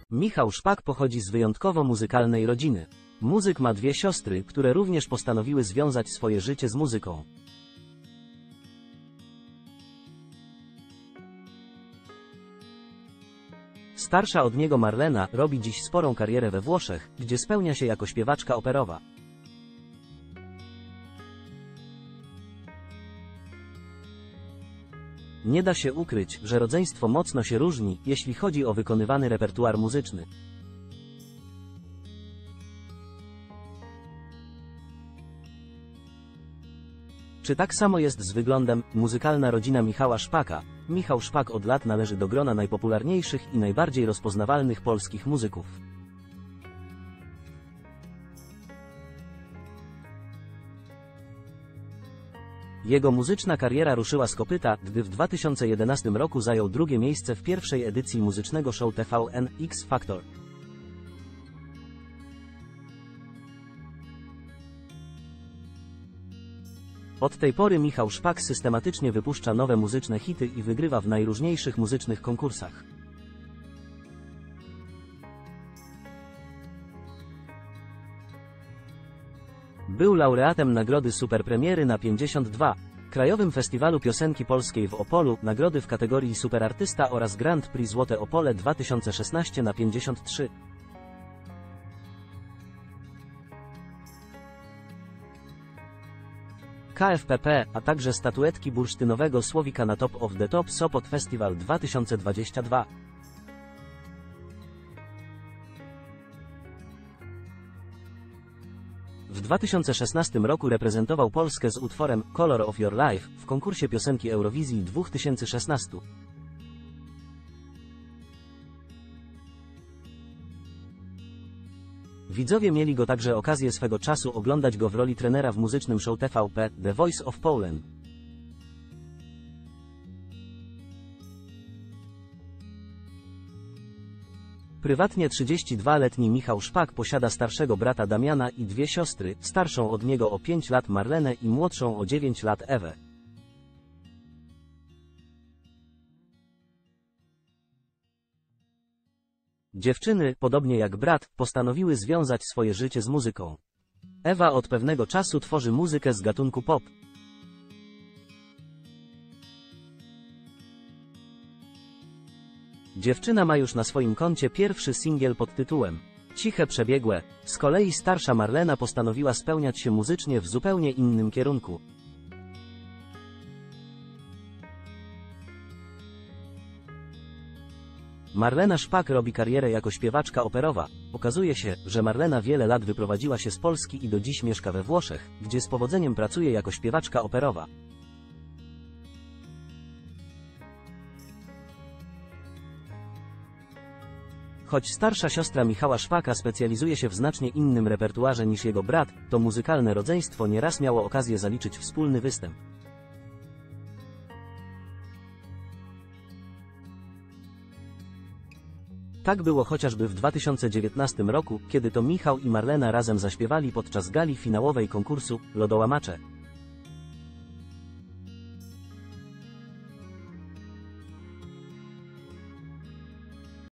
Michał Szpak pochodzi z wyjątkowo muzykalnej rodziny. Muzyk ma dwie siostry, które również postanowiły związać swoje życie z muzyką. Starsza od niego Marlena robi dziś sporą karierę we Włoszech, gdzie spełnia się jako śpiewaczka operowa. Nie da się ukryć, że rodzeństwo mocno się różni, jeśli chodzi o wykonywany repertuar muzyczny. Czy tak samo jest z wyglądem? Muzykalna rodzina Michała Szpaka. Michał Szpak od lat należy do grona najpopularniejszych i najbardziej rozpoznawalnych polskich muzyków. Jego muzyczna kariera ruszyła z kopyta, gdy w 2011 roku zajął drugie miejsce w pierwszej edycji muzycznego show TVN X Factor. Od tej pory Michał Szpak systematycznie wypuszcza nowe muzyczne hity i wygrywa w najróżniejszych muzycznych konkursach. Był laureatem nagrody Superpremiery na 52, Krajowym Festiwalu Piosenki Polskiej w Opolu, nagrody w kategorii Superartysta oraz Grand Prix Złote Opole 2016 na 53. KFPP, a także statuetki bursztynowego słowika na Top of the Top Sopot Festival 2022. W 2016 roku reprezentował Polskę z utworem Color of Your Life w konkursie piosenki Eurowizji 2016. Widzowie mieli go także okazję swego czasu oglądać go w roli trenera w muzycznym show TVP The Voice of Poland. Prywatnie 32-letni Michał Szpak posiada starszego brata Damiana i dwie siostry, starszą od niego o 5 lat Marlenę i młodszą o 9 lat Ewę. Dziewczyny, podobnie jak brat, postanowiły związać swoje życie z muzyką. Ewa od pewnego czasu tworzy muzykę z gatunku pop. Dziewczyna ma już na swoim koncie pierwszy singiel pod tytułem Ciche Przebiegłe. Z kolei starsza Marlena postanowiła spełniać się muzycznie w zupełnie innym kierunku. Marlena Szpak robi karierę jako śpiewaczka operowa. Okazuje się, że Marlena wiele lat wyprowadziła się z Polski i do dziś mieszka we Włoszech, gdzie z powodzeniem pracuje jako śpiewaczka operowa. Choć starsza siostra Michała Szpaka specjalizuje się w znacznie innym repertuarze niż jego brat, to muzykalne rodzeństwo nieraz miało okazję zaliczyć wspólny występ. Tak było chociażby w 2019 roku, kiedy to Michał i Marlena razem zaśpiewali podczas gali finałowej konkursu Lodołamacze.